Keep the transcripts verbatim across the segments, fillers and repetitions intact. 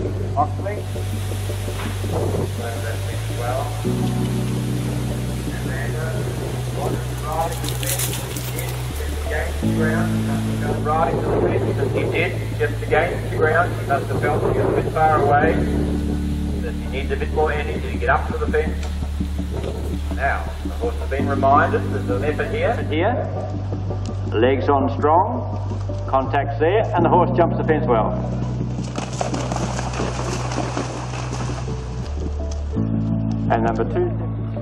LOXLEY. Over that fence well. And then uh, riding to the fence, against the ground, riding to the fence, as he did, just against the ground, he must have felt he was a bit far away, that he needs a bit more energy to get up to the fence. Now, the horse has been reminded, there's an effort here, and here, legs on strong, contacts there, and the horse jumps the fence well. And number two.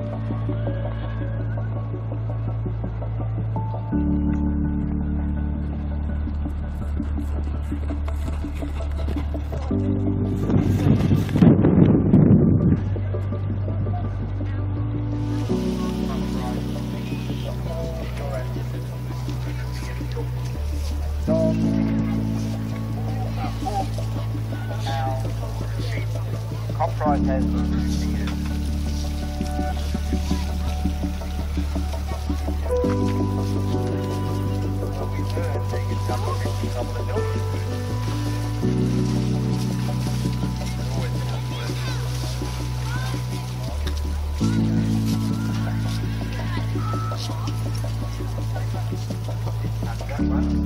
Price has That one.